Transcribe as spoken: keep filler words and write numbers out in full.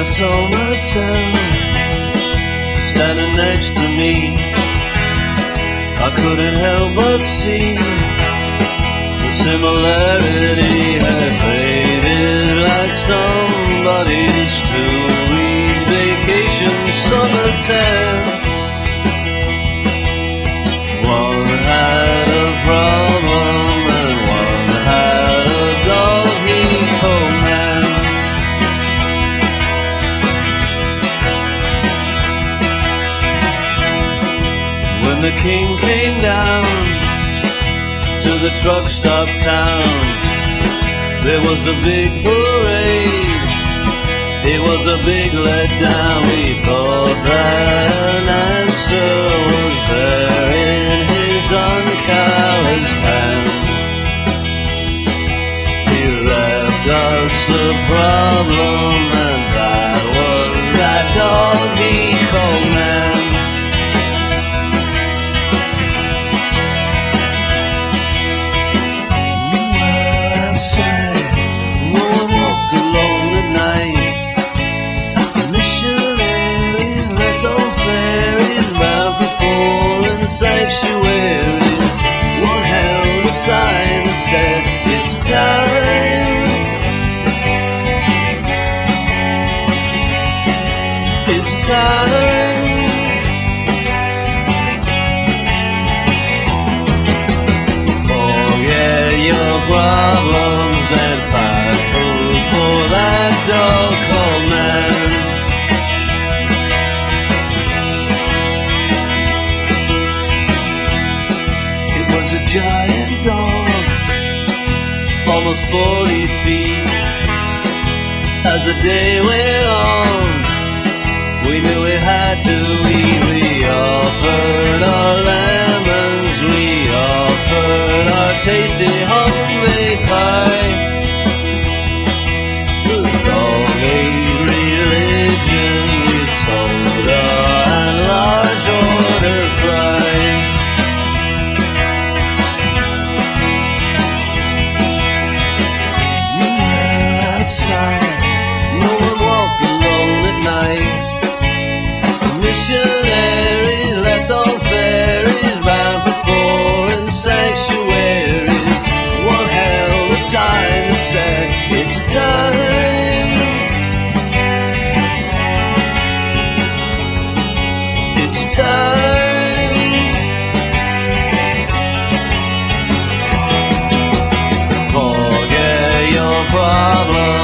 saw myself standing next to me, I couldn't help but see the similarity had faded like somebody's two-week vacation summer tan. One had a problem and one had a dog he called man. When the king came down to the truck stop town, there was a big parade, it was a big letdown. We thought that an answer was there in his uncalloused hand. He left us a problem, and that was that dog he called man. Forget your problems and find food for that dog called man. It was a giant dog, almost forty feet. As the day went on, we knew we had to eat. We offered our lemons, we offered our tasty homemade pie. The dog ate religion with soda and large order fries. We were outside, no one walked alone at night. Missionaries left on ferries bound for foreign sanctuaries. One held a sign that said, "It's time, it's time." Forget your problems